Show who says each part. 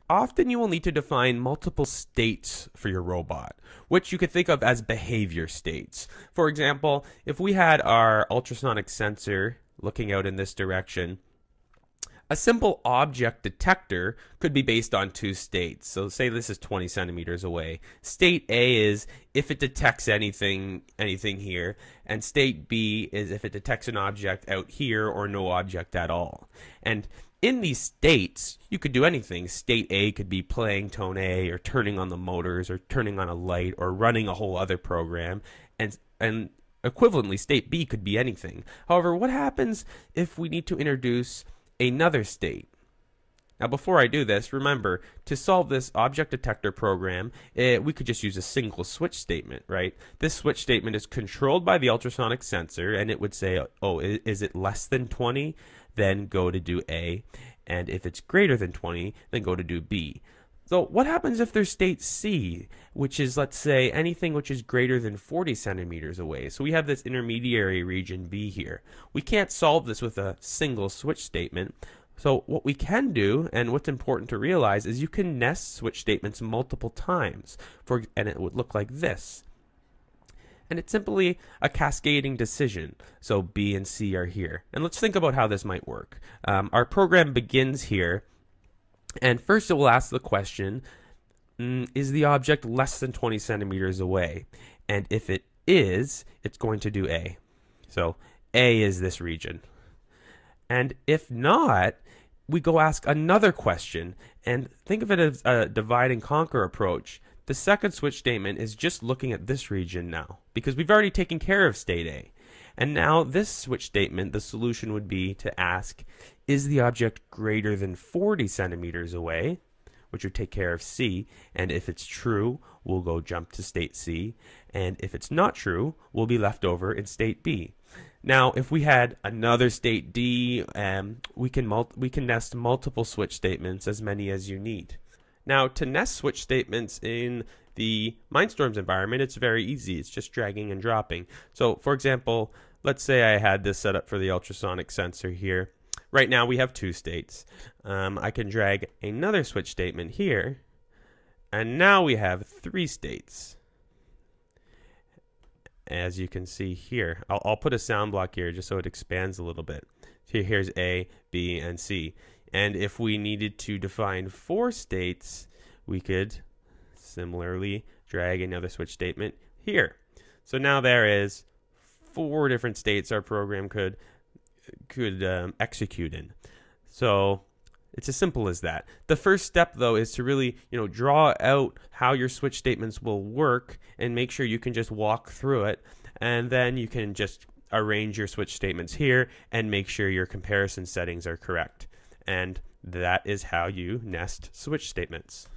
Speaker 1: Often you will need to define multiple states for your robot, which you could think of as behavior states. For example, if we had our ultrasonic sensor looking out in this direction, a simple object detector could be based on two states. So say this is 20 centimeters away. State A is if it detects anything here, and state B is if it detects an object out here or no object at all. And in these states, you could do anything. State A could be playing tone A, or turning on the motors, or turning on a light, or running a whole other program. And equivalently, state B could be anything. However, what happens if we need to introduce another state? Now, before I do this, remember, to solve this object detector program, we could just use a single switch statement, right? This switch statement is controlled by the ultrasonic sensor, and it would say, oh, is it less than 20? Then go to do A, and if it's greater than 20, then go to do B. So what happens if there's state C, which is, let's say, anything which is greater than 40 centimeters away? So we have this intermediary region B here. We can't solve this with a single switch statement. So what we can do, and what's important to realize, is you can nest switch statements multiple times, and it would look like this. And it's simply a cascading decision. So B and C are here. And let's think about how this might work. Our program begins here, and first it will ask the question, is the object less than 20 centimeters away? And if it is, it's going to do A. So A is this region. And if not, we go ask another question, and think of it as a divide and conquer approach. The second switch statement is just looking at this region now, because we've already taken care of state A. And now this switch statement, the solution would be to ask, is the object greater than 40 centimeters away? Which would take care of C. And if it's true, we'll go jump to state C. And if it's not true, we'll be left over in state B. Now, if we had another state D, we can nest multiple switch statements, as many as you need. Now, to nest switch statements in the Mindstorms environment, it's very easy. It's just dragging and dropping. So, for example, let's say I had this set up for the ultrasonic sensor here. Right now, we have two states. I can drag another switch statement here, and now we have three states. As you can see here, I'll put a sound block here just so it expands a little bit. Here's A, B, and C. And if we needed to define four states, we could similarly drag another switch statement here. So now there is four different states our program could execute in. So it's as simple as that. The first step, though, is to really, draw out how your switch statements will work and make sure you can just walk through it. And then you can just arrange your switch statements here and make sure your comparison settings are correct. And that is how you nest switch statements.